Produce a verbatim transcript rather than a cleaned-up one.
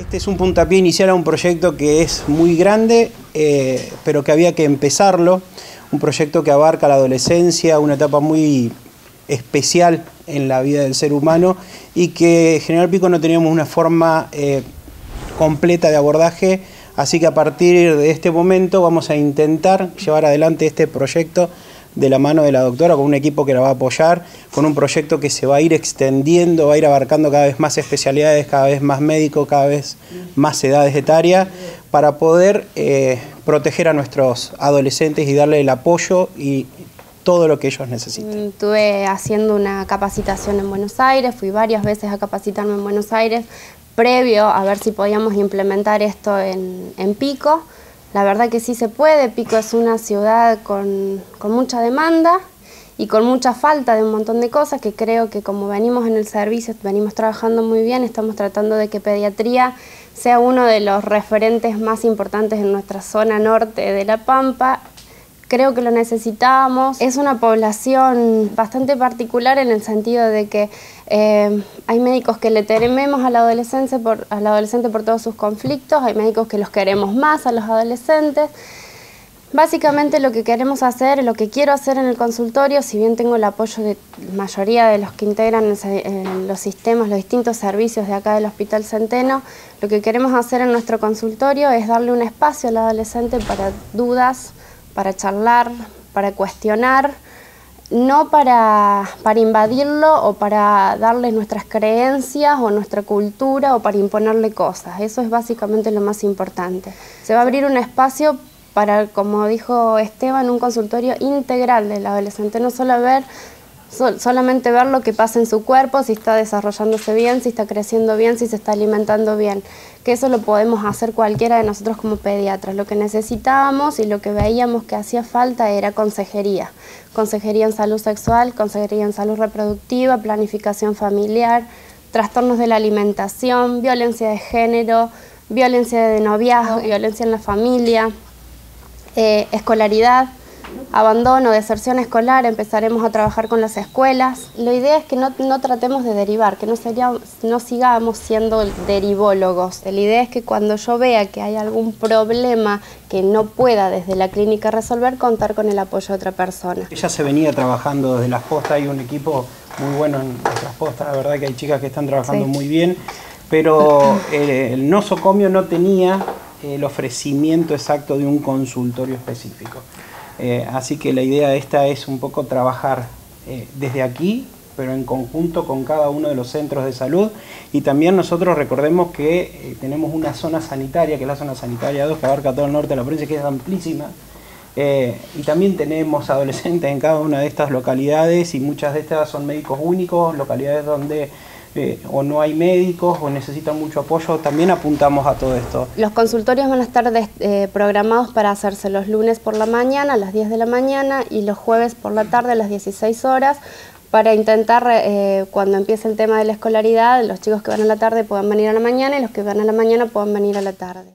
Este es un puntapié inicial a un proyecto que es muy grande, eh, pero que había que empezarlo. Un proyecto que abarca la adolescencia, una etapa muy especial en la vida del ser humano y que en General Pico no teníamos una forma eh, completa de abordaje, así que a partir de este momento vamos a intentar llevar adelante este proyecto de la mano de la doctora, con un equipo que la va a apoyar, con un proyecto que se va a ir extendiendo, va a ir abarcando cada vez más especialidades, cada vez más médicos, cada vez más edades etarias, para poder eh, proteger a nuestros adolescentes y darle el apoyo y todo lo que ellos necesitan. Estuve haciendo una capacitación en Buenos Aires, fui varias veces a capacitarme en Buenos Aires, previo a ver si podíamos implementar esto en, en Pico. La verdad que sí se puede. Pico es una ciudad con, con mucha demanda y con mucha falta de un montón de cosas que creo que como venimos en el servicio, venimos trabajando muy bien, estamos tratando de que pediatría sea uno de los referentes más importantes en nuestra zona norte de La Pampa. Creo que lo necesitábamos. Es una población bastante particular en el sentido de que eh, hay médicos que le tememos al adolescente por, al adolescente por todos sus conflictos, hay médicos que los queremos más a los adolescentes. Básicamente lo que queremos hacer, lo que quiero hacer en el consultorio, si bien tengo el apoyo de la mayoría de los que integran el, el, los sistemas, los distintos servicios de acá del Hospital Centeno, lo que queremos hacer en nuestro consultorio es darle un espacio al adolescente para dudas, para charlar, para cuestionar, no para, para invadirlo o para darle nuestras creencias o nuestra cultura o para imponerle cosas. Eso es básicamente lo más importante. Se va a abrir un espacio para, como dijo Esteban, un consultorio integral del adolescente, no solo ver, sol, solamente ver lo que pasa en su cuerpo, si está desarrollándose bien, si está creciendo bien, si se está alimentando bien, que eso lo podemos hacer cualquiera de nosotros como pediatras. Lo que necesitábamos y lo que veíamos que hacía falta era consejería. Consejería en salud sexual, consejería en salud reproductiva, planificación familiar, trastornos de la alimentación, violencia de género, violencia de noviazgo, violencia en la familia, eh, escolaridad, abandono, deserción escolar. Empezaremos a trabajar con las escuelas. La idea es que no, no tratemos de derivar, que no, sería, no sigamos siendo derivólogos. La idea es que cuando yo vea que hay algún problema que no pueda desde la clínica resolver, contar con el apoyo de otra persona. Ella se venía trabajando desde las postas, hay un equipo muy bueno en las postas, la verdad que hay chicas que están trabajando sí. muy bien, pero eh, el nosocomio no tenía el ofrecimiento exacto de un consultorio específico. Eh, así que la idea de esta es un poco trabajar eh, desde aquí, pero en conjunto con cada uno de los centros de salud. Y también nosotros recordemos que eh, tenemos una zona sanitaria, que es la zona sanitaria dos, que abarca todo el norte de la provincia, que es amplísima. Eh, y también tenemos adolescentes en cada una de estas localidades y muchas de estas son médicos únicos, localidades donde Eh, o no hay médicos o necesitan mucho apoyo, también apuntamos a todo esto. Los consultorios van a estar de, eh, programados para hacerse los lunes por la mañana a las diez de la mañana y los jueves por la tarde a las dieciséis horas para intentar, eh, cuando empiece el tema de la escolaridad, los chicos que van a la tarde puedan venir a la mañana y los que van a la mañana puedan venir a la tarde.